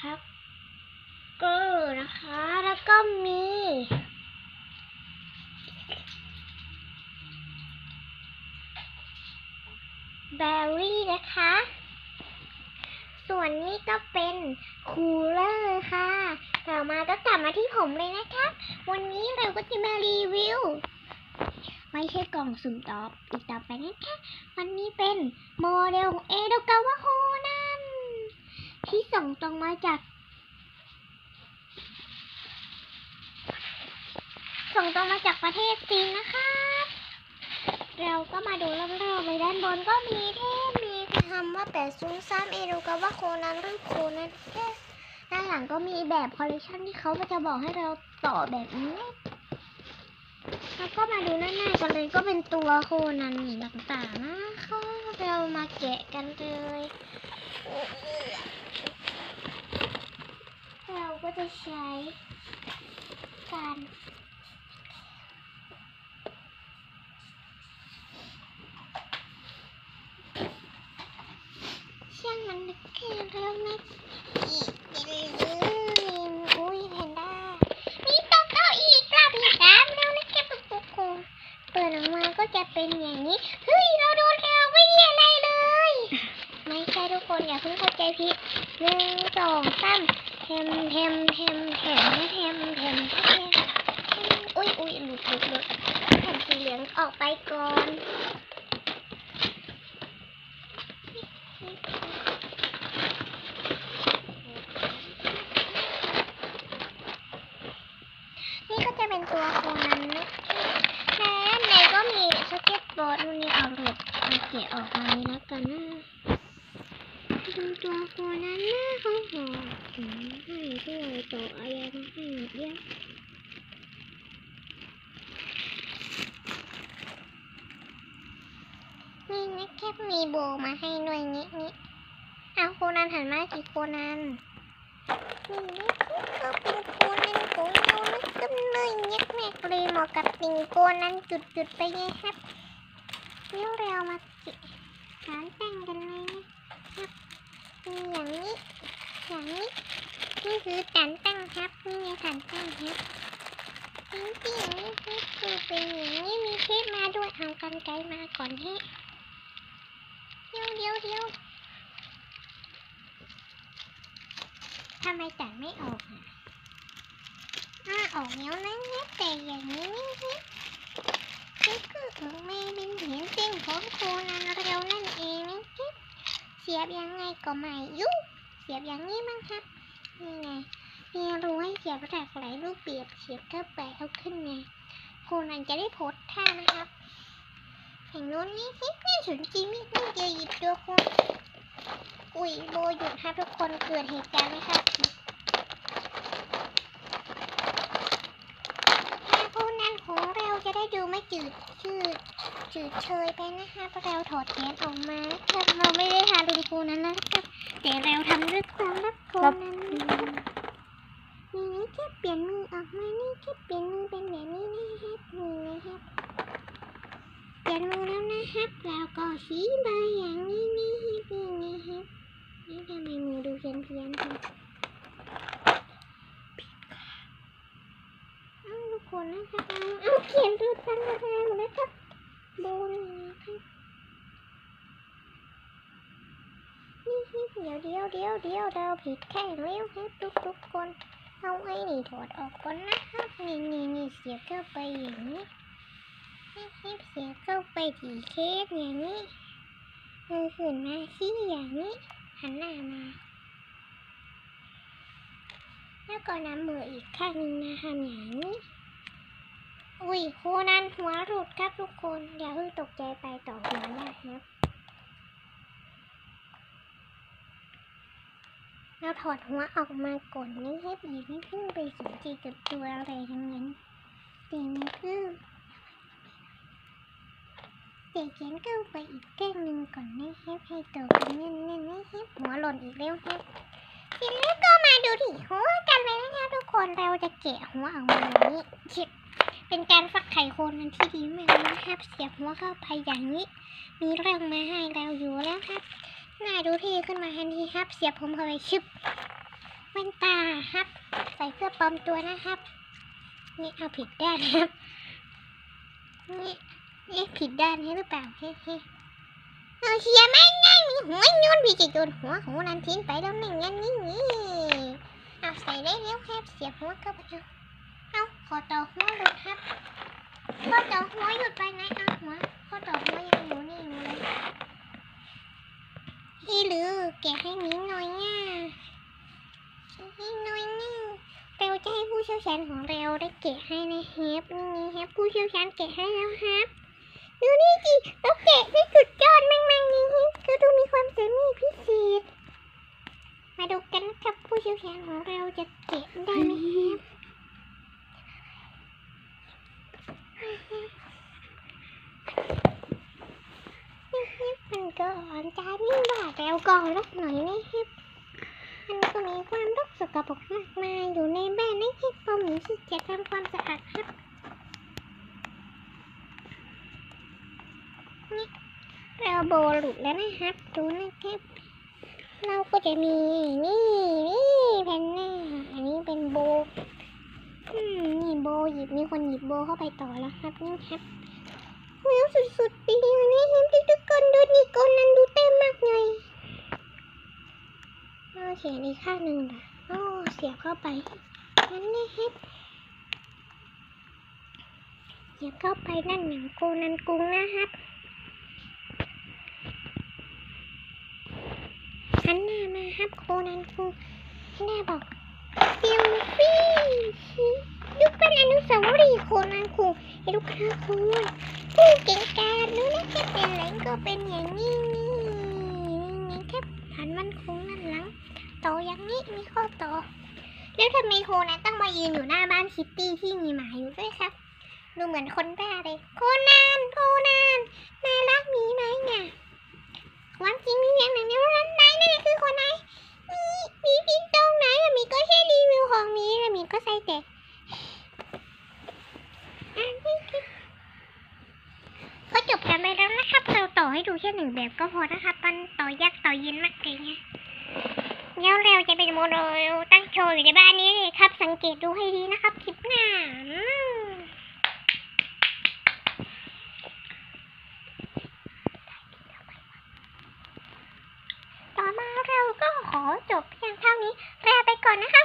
ครับก็นะคะแล้วก็มีแบร์รี่นะคะส่วนนี้ก็เป็นคูลเลอร์ค่ะต่อมาก็กลับมาที่ผมเลยนะคะวันนี้เราก็จะมารีวิวไม่ใช่กล่องสุ่มตอบอีกต่อไปนะคะวันนี้เป็นโมเดลของเอโดกาวะโฮนันที่ส่งตรงมาจากประเทศจีนนะคะเราก็มาดูรอบๆเลยด้านบนก็มีคำว่า803เอโดกาวะโฮนันรูปโคนันด้านหลังก็มีแบบคอลเลคชันที่เขาจะบอกให้เราต่อแบบนี้แล้วก็มาดูหน้ากันเลยก็เป็นตัวโคนันต่างๆนะคะเรามาแกะกันเลยเราก็จะใช้การช่างมันแค่แล้วนะอุ้ยแพนด้ามีตกเอาอีกแล้วพี่ดามแล้วนะแค่ปุ๊บเปิดออกมาก็จะเป็นอย่างนี้เฮ้ยเราโดนแล้วไม่มีอะไรเลยไม่ใช่ทุกคนอย่าเพิ่งเข้าใจผิด1 2 3เทมอุ้ยหลุดแผ่นสีเหลืองออกไปก่อนนี่ก็จะเป็นตัวโคนันนะและในก็มีสเก็ตบอร์ดนู่นนี่เอาหลุดมาเกะออกมานี้แล้วกันนะดูตัวโคนันนะเขาบอกให้ด้วยต่ออะไรมาให้เยอะนี่นะแค่มีโบมาให้ด้วยนี่เอาโคนันหันมากี่โคนันนี่ก็เป็นโคนันของเรานะก็เลยแม็กเลยเหมาะกับติ่งโคนันจุดไปไงครับเดี๋ยวเรามาเกะการแต่งกันเลยนะครับมีอย่างนี้นี่คือการแต่งครับนี่ไงการแต่งครับจริงๆนี่คือเป็นอย่างนี้มีเทปมาด้วยเอากันไกลมาก่อนให้เดี๋ยวทำไมตัดไม่ออกออกแล้วนะแต่อย่างนี้นี่คือของแม่เป็นเห็นเส้นของโคนันเรานั่นเองนะครับเสียบยังไงก็ไม่ยุ่เสียบอย่างนี้มั้งครับนี่ไงมีรู้ให้เสียบจากหลายรูปเปียบเสียบเข้าไปเอาขึ้นไงโคนันจะได้โพสท่านะครับแห่งโน้นนี่ไม่สนใจไม่เจอหยิบตัวโคอุ้ยโบหยุดครับทุกคนเกิดเหตุการณ์ไหมครับโคนันของเราจะได้ดูไม่จืดเชยไปนะคะเพราะเราถอดแขนออกมาครับเราไม่ได้ทารุณโคนันนะครับแต่เราทำด้วยความรักโคนันนี่แค่เปลี่ยนมือออกมานี่แค่เปลี่ยนมือเป็นแบบนี้นะครับนี่นะครับเปลี่ยนมือแล้วนะครับแล้วก็ชี้ใบอย่างนี้นะครับนี่ทำไมมือดูเพี้ยนครับทุกคนนะครับเอาเขียนรูปตั้งอะไรหมดแล้วครับโบนะครับนี่เดี๋ยวเราผิดแค่แล้วครับทุกคนเอาไอ้นี่ถอดออกก่อนนะครับนี่เสียบเข้าไปอย่างนี้เสียบเข้าไปที่เคสอย่างนี้มือขึ้นมาชี้อย่างนี้หันหน้ามาแล้วก็นำมืออีกข้างนึงมาทำอย่างนี้อุ้ยโคนันหัวหลุดครับทุกคนอย่าเพิ่งตกใจไปต่อหัวนะครับเราถอดหัวออกมาก่อนนี่ให้อีกไม่เพิ่งไปสนใจกับตัวอะไรทั้งนั้นตีไม่เพิ่งเด็กเขียนเข้าไปอีกแก้งหนึ่งก่อนนะครับให้ตัวเป็นแน่นนะครับหัวหล่นอีกแล้วครับทีนี้ก็มาดูที่หัวกันเลยนะครับทุกคนเราจะแกะหัวออกมาอย่างนี้เป็นการฟักไข่โคนที่ดีมากนะครับเสียบหัวเข้าไปอย่างนี้มีเรื่องมาให้เราอยู่แล้วครับน่าดูเท่ขึ้นมาทันทีครับเสียบผมเข้าไปชึบแว่นตาครับใส่เสื้อปลอมตัวนะครับนี่เอาผิดด้านครับนี่ผิดด้านให้หรือเปล่าเฮ้เอาเชียร์ไม่ง่ายมีหัวโยนพี่จะโยนหัวของนันทิ้งไปแล้วหนึ่งงั้นนี่เอาใส่ได้แล้วครับเสียบหัวก็ไปเอาขอต่อหัวหลุดครับขอต่อหัวหยุดไปไหนเอาหัวขอต่อหัวยังอยู่นี่อยู่เลยพี่หรือแกะให้มิ้งหน่อยง่าให้หน่อยง่าเราจะให้ผู้เชี่ยวชาญของเราได้แกะให้นะเฮฟนี่เฮฟผู้เชี่ยวชาญแกะให้แล้วครับดูนี่สิเราแกะได้สุดยอดมากๆนี่เฮฟคือดูมีความสามารถพิเศษมาดูกันนะครับผู้เชี่ยวชาญของเราจะแกะได้ไหมเฮฟมันก็อ่อนใจนิ่งว่าเราก่อนรักหน่อยนะเฮฟมันก็มีความรกสกปรกมากมายอยู่ในบ้านนะเฮฟพอมีขี้เกียจทำความสะอาดครับนี่เราโบหลุดแล้วนะครับดูนะครับเราก็จะมีนี่แผ่นหน้าอันนี้เป็นโบนี่โบหยิบมีคนหยิบโบเข้าไปต่อแล้วครับนี่ครับว้าวสุดๆไปเลยนะเห็นทุกคนดูนี่คนนั้นดูเต็มมากเลยเสียบอีกข้างหนึ่งล่ะเสียบเข้าไปนั่นนะครับเสียบเข้าไปนั่นหนังโกนันกุ้งนะครับหันหน้ามาครับโคนันกุ้งหันหน้าบอกเซลฟี่ดูเป็นอนุสาวรีย์โคนันกุ้งให้ลูกค้าคุณผู้เก่งกาจรู้นะแค่เป็นอะไรก็เป็นอย่างนี้นี่แค่หันมันคงนั่นหลังต่ออย่างนี้มีข้อต่อแล้วทำไมโคนันต้องมายืนอยู่หน้าบ้านคิตตี้ที่มีหมาอยู่ด้วยครับดูเหมือนคนบ้าเลยโคนันน่ารักมีไหมเนี่ยความจริงมีอย่างหนึ่งในวันนั้นนั่นคือคนไหนมีพิษตรงไหนมีก็แค่รีวิวของมีแล้วมีก็ใส่แต่ก็จบกันไปแล้วนะครับเราต่อให้ดูแค่หนึ่งแบบก็พอนะครับมันต่อยากต่อเย็นมากเลยเนี่ยแล้วเราจะเป็นโมเดลตั้งโชว์อยู่ในบ้านนี้เลยครับสังเกตดูให้ดีนะครับคลิปหน้าต่อมาเราก็ขอจบเพียงเท่านี้ลาไปก่อนนะคะ